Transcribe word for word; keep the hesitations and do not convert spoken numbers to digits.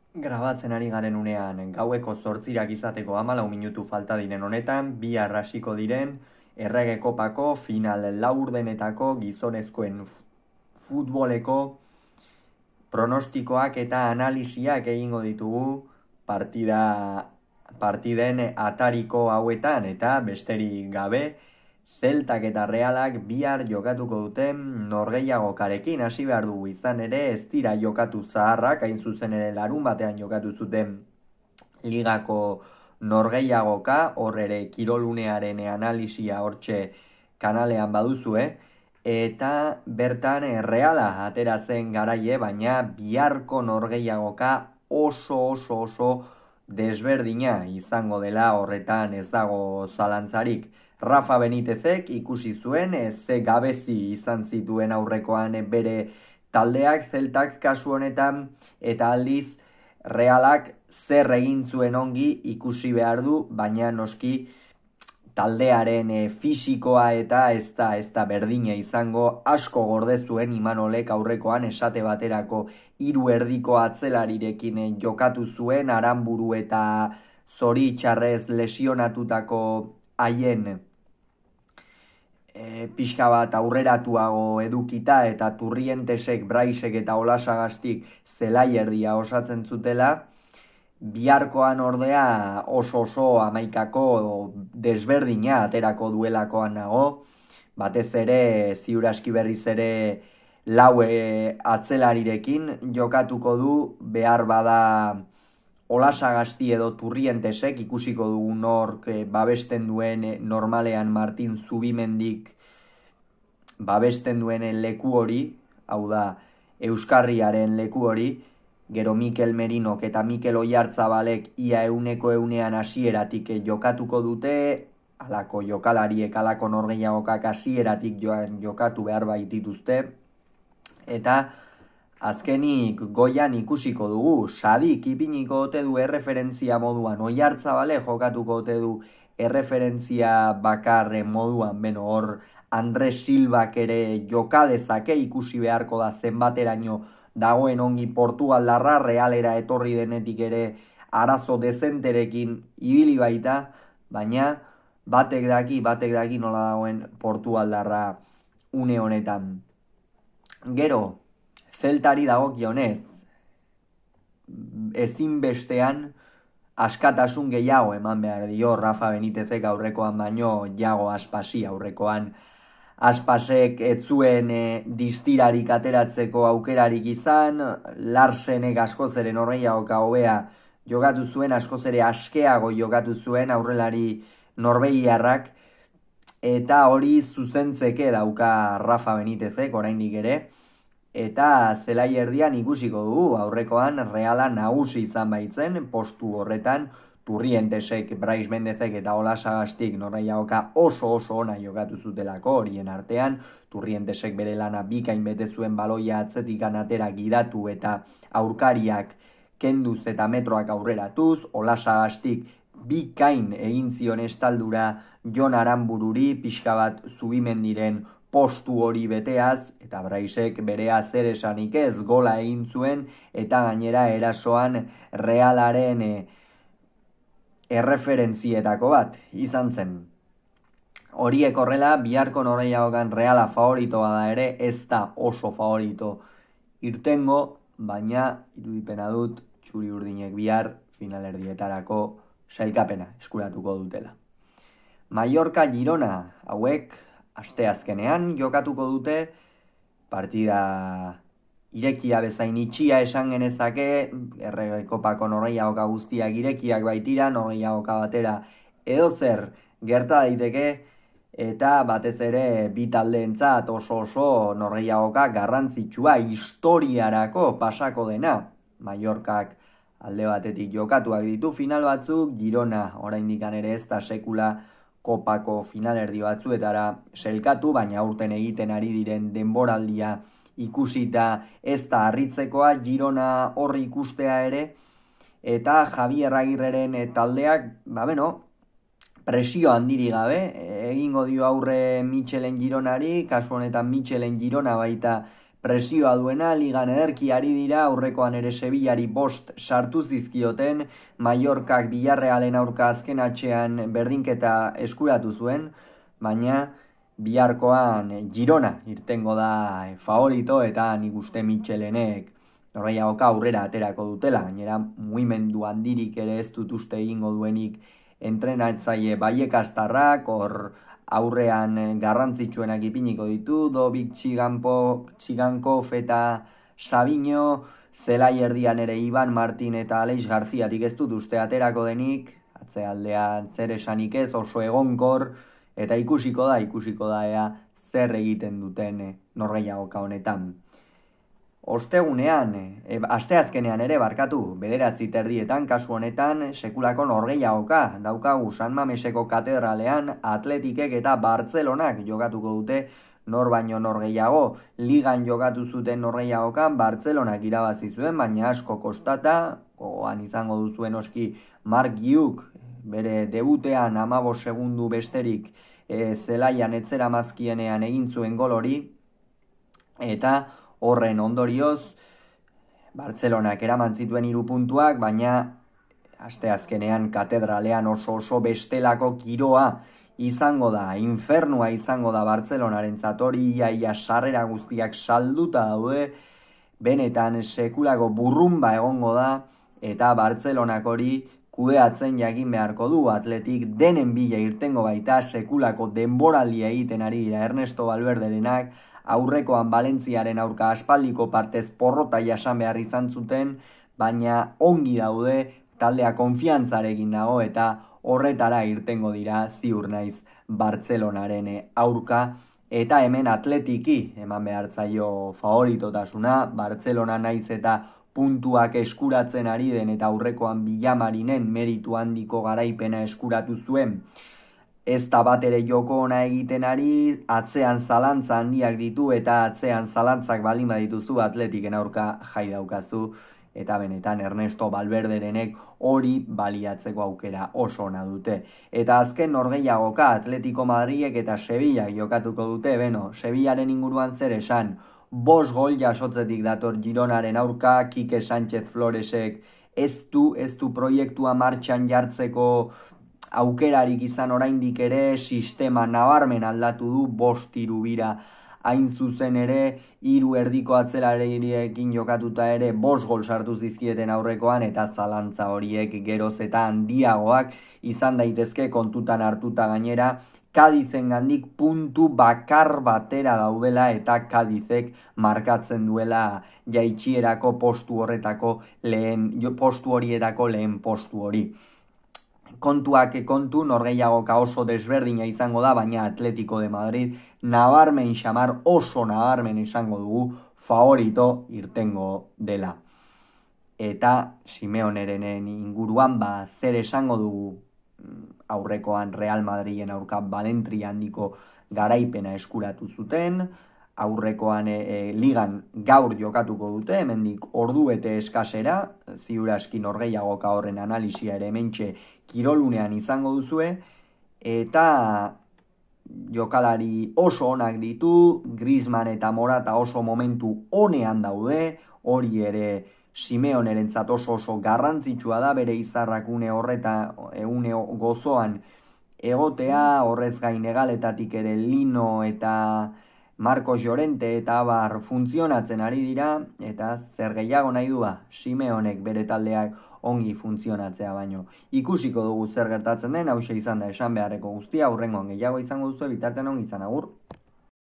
Grabatzen ari garen unean, gaueko zortzirak izateko hamalau minutu falta diren honetan, bihar hasiko diren Errege Kopako final laurdenetako gizonezkoen futboleko pronostikoak eta analisiak egingo ditugu partida partiden atariko hauetan, eta besterik gabe Zeltak eta Realak bihar jokatuko duten norgehiagokarekin hasi behar dugu. Izan ere ez dira jokatu zaharrak, hain zuzen ere larun batean jokatu zuten ligako norgehiagoka, hor ere kirolunearen analisia hortxe kanalean baduzue, eta bertan Reala atera zen garaie, baina biharko norgehiagoka oso oso oso desberdina izango dela, horretan ez dago zalantzarik. Rafa Benitezek ikusi zuen ze gabezi izan zituen aurrekoan bere taldeak, Zeltak kasu honetan, eta aldiz Realak zer egin zuen ongi ikusi behar du, baina noski taldearen fisikoa eta ez da, ez da berdina izango. Asko gorde zuen Imanolek aurrekoan, esate baterako hiru erdiko atzelarirekin jokatu zuen, Aranburu eta Zoritxarrez lesionatutako haien e, pixka bat aurreratuago edukita, eta Turrientesek, Braisek eta Olasagastik zelaierdia osatzen zutela. Biharkoan ordea oso oso amaikako desberdina aterako duelakoan nago, batez ere ziur aski berriz ere lau atzelarirekin jokatuko du, behar bada Olasagasti edo Turrientesek, ikusiko dugu nork babesten duen normalean Martin Zubimendik babesten duen leku hori, hau da Euskarriaren leku hori. Gero Mikel Merinok eta Mikel Oyartzabalek ia euneko eunean hasieratik jokatuko dute, alako jokalariek, alako norgehiagokak hasieratik jokatu behar baitituzte, eta azkenik goian ikusiko dugu, Sadik ipiniko ote du erreferentzia moduan, Oyarzabale jokatuko ote du erreferentzia bakarren moduan, beno hor Andres Silvak ere jokadezake, ikusi beharko da zenbateraino dagoen ongi Portugaldarra, Realera etorri denetik ere arazo dezenterekin ibili baita, baina batek daki, batek daki nola dagoen Portugaldarra une honetan. Gero, Zeltari dagokionez, ezinbestean askatasun gehiago eman behar dio Rafa Benitezek aurrekoan baino Jago Aspasi aurrekoan. Aspasek ez zuen e, distirarik ateratzeko aukerarik izan, Larsenek askoz ere norgehiagoka hobea jokatu zuen, askoz ere askeago jokatu zuen aurrelari norbegiarrak, eta hori zuzentzeke dauka Rafa Benitezek oraindik ere, eta zelai erdian ikusiko dugu, aurrekoan Reala nagusi izan baitzen, postu horretan, Turrientesek, Brais Mendezek eta Olasagastik norgehiagoka oso oso ona jokatu zutelako, horien artean, Turrientesek bere lana bikain bete zuen, baloia atzetikan atera gidatu eta aurkariak kenduz eta metroak aurreratuz, Olasagastik bikain egin zion estaldura Jon Aranbururi, pixka bat Zubimendiren postu hori beteaz, eta Braisek berea zer esanik ez, gola egin zuen, eta gainera erasoan Realaren e, erreferentzietako bat izan zen. Horiek horrela, biharko norgehiagokan Reala favoritoa da ere, ez da oso favorito irtengo, baina irudipena dut txuri urdinek bihar finalerdietarako sailkapena eskuratuko dutela. Mallorca Girona, hauek asteazkenean jokatuko dute, partida irekia bezain itxia esan genezake, Errege Kopako norgehiagoka guztiak irekiak baitira, norgehiagoka batera edozer gerta daiteke, eta batez ere bi taldeentzat oso oso norgehiagoka garrantzitsua historiarako pasako dena. Mallorcak alde batetik jokatuak ditu final batzuk, Girona oraindik ere ez da sekula Kopako finalerdi batzuetara selkatu, baina aurten egiten ari diren denboraldia ikusita ez da harritzekoa, Girona horri ikustea ere, eta Javier Agirreren taldeak, ba beno, presio handiri gabe, egingo dio aurre Michelen Gironari, kasu honetan Michelen Girona baita presioa duena, ligan ederki ari dira, aurrekoan ere Sevillari bost sartu zizkioten, Mallorcak Villarrealen aurka azken atxean berdinketa eskuratu zuen, baina biharkoan Girona irtengo da favorito eta nik uste Michelenek norgehiagoka aurrera aterako dutela, gainera mugimendu handirik ere ez dut uste egingo duenik entrenatzaile Baiekastarrak, hor aurrean garrantzitsuenak ipiniko ditu, Dobik, Txiganpo, Txigankov eta Sabino, zelai erdian ere Iban Martin eta Aleix Garziatik ez dut uste aterako denik, atzealdean zer esanik ez, oso egonkor, eta ikusiko da, ikusiko da ea zer egiten duten norgehiagoka honetan. Ostegunean, e, asteazkenean ere barkatu, bederatzi terdietan, kasu honetan, sekulako norgehiagoka, daukagu San Mameseko katedralean, Atletikek eta Bartzelonak jokatuko dute nor baino norgehiago. Ligan jokatu zuten norgehiagokan, Bartzelonak irabazi zuen, baina asko kostata, gogoan izango duzuen oski Mark Giuk, bere debutean hamabost segundu besterik e, zelaian etzera mazkienean egin zuen gol hori, eta horren ondorioz, Bartzelonak eraman zituen hiru puntuak, baina asteazkenean katedralean oso oso bestelako giroa izango da, infernua izango da Bartzelonaren zatori, ia, ia sarrera guztiak salduta daude, benetan sekulako burrumba egongo da, eta Bartzelonak hori kudeatzen jakin beharko du, Atletik denen bila irtengo baita, sekulako denboraldia egiten ari dira Ernesto Valverderenak, aurrekoan Valentziaren aurka aspaldiko partez porrota jasan behar izan zuten, baina ongi daude, taldea konfiantzarekin dago eta horretara irtengo dira ziur naiz Bartzelonaren aurka, eta hemen Atletiki eman behar zaio favoritotasuna, Bartzelona naiz eta puntuak eskuratzen ari den eta aurrekoan Villamarinen meritu handiko garaipena eskuratu zuen, ez da bat ere joko ona egiten ari, atzean zalantza handiak ditu eta atzean zalantzak baldin badituzu Atletiken aurka jai daukazu, eta benetan Ernesto Valverderenek hori baliatzeko aukera oso ona dute. Eta azken norgehiagoka Atletico Madridek eta Sevilla jokatuko dute, beno, Sevillaren inguruan zer esan, bost gol jasotzetik dator Gironaren aurka, Kike Sánchez Floresek ez du, ez du proiektua martxan jartzeko aukerarik izan oraindik ere, sistema nabarmen aldatu du, bost hiru bira hain zuzen ere, hiru erdiko atzelarekin jokatuta ere, bost gol sartu zizkieten aurrekoan, eta zalantza horiek geroz eta handiagoak izan daitezke kontutan hartuta gainera, Kadizen gandik puntu bakar batera daudela eta Kadizek markatzen duela jaitsierako postu horretako lehen, postu horietako lehen postu hori. Kontuak kontu, norgehiagoka oso desberdina izango da, baina Atletico de Madrid nabarmen xamar, oso nabarmen izango dugu, favorito irtengo dela. Eta Simeoneren inguruan ba zer esango dugu, aurrekoan Real Madriden aurka Valentria handiko garaipena eskuratu zuten, aurrekoan e, e, ligan gaur jokatuko dute, hemendik ordubete eskasera, ziur aski norgehiagoka horren analisia ere hementxe kirolunean izango duzue, eta jokalari oso onak ditu, Griezmann eta Morata oso momentu onean daude, hori ere Simeonerentzat oso oso garrantzitsua da, bere izarrakune horreta une gozoan egotea, horrez gain egaletatik ere Lino eta Marcos Llorente eta abar funtzionatzen ari dira, eta zer gehiago nahi du ba, Simeonek bere taldeak ongi funtzionatzea baino. Ikusiko dugu zer gertatzen den, hauxe izan da esan beharreko guztia, hurrengoan gehiago izango duzu, bitartean ongi izan, agur.